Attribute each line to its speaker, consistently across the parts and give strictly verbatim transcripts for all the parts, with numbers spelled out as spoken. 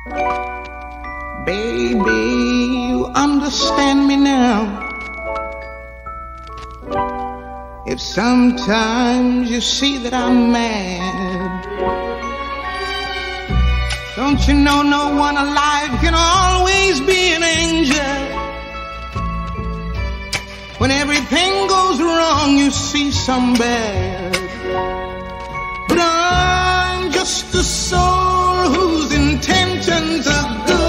Speaker 1: Baby, you understand me now. If sometimes you see that I'm mad, don't you know no one alive can always be an angel? When everything goes wrong, you see some bad. But I'm just a soul whose intentions are good.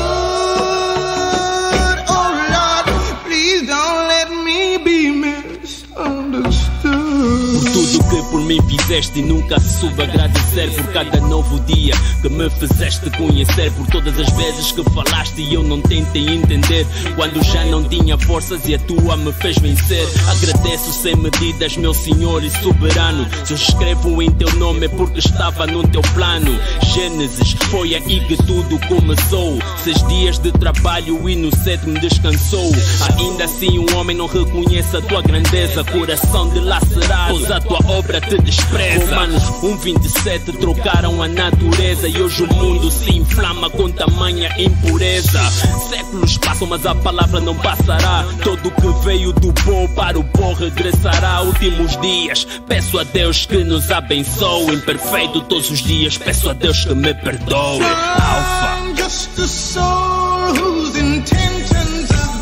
Speaker 1: Oh Lord, please don't let me be misunderstood.
Speaker 2: Por tudo que por mim fizeste e nunca se soube agradecer, por cada novo dia que me fizeste conhecer, por todas as vezes que falaste e eu não tentei entender, quando já não tinha forças e a tua me fez vencer. Agradeço sem medidas, meu Senhor e soberano. Se eu escrevo em teu nome é porque estava no teu plano. Gênesis, foi aí que tudo começou. Seis dias de trabalho e no sétimo descansou. Ainda assim um homem não reconhece a tua grandeza, coração dilacerado, pois a tua obra te despreza. Romanos um vinte e sete, trocaram a natureza e hoje o mundo se inflama com tamanha impureza. Séculos passam mas a palavra não passará. Todo que veio do pó para o pó regressará. Últimos dias, peço a Deus que nos abençoe. Imperfeito todos os dias, peço a Deus que me perdoe. Alfa.
Speaker 1: I'm just a soul whose intentions are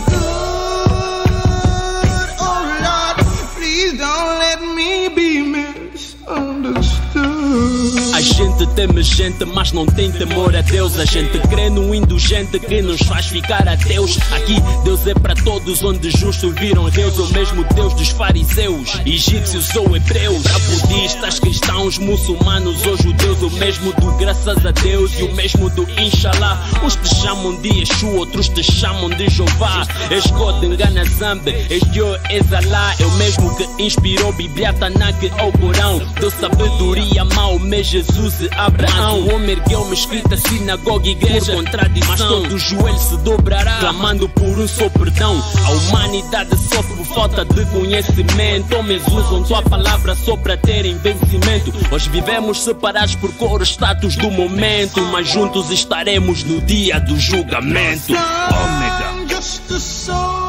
Speaker 1: good. Oh Lord, please don't let me be misunderstood.
Speaker 2: A gente teme gente, mas não tem temor a Deus. A gente crê no indulgente que nos faz ficar ateus. Aqui Deus é para todos, onde justos viram Deus. O mesmo Deus dos fariseus, egípcios ou hebreus, para budistas, cristãos, muçulmanos ou judeus. O mesmo do graças a Deus e o mesmo do Inshallah. Uns te chamam de Yeshua, outros te chamam de Jeová. És God, engana Zambe, és Deus, és Allah. É o mesmo que inspirou Bíblia, Tanakh ao Corão. Deu sabedoria, Maomé, Jesus e Abraão. O homem ergueu uma escrita, sinagoga, igreja, por contradição. Mas todo joelho se dobrará, clamando por um só perdão. A humanidade sofre por falta de conhecimento. Homens usam tua palavra só para terem vencimento. Hoje vivemos separados por cor, status do momento, mas juntos estaremos no dia do julgamento. Ômega.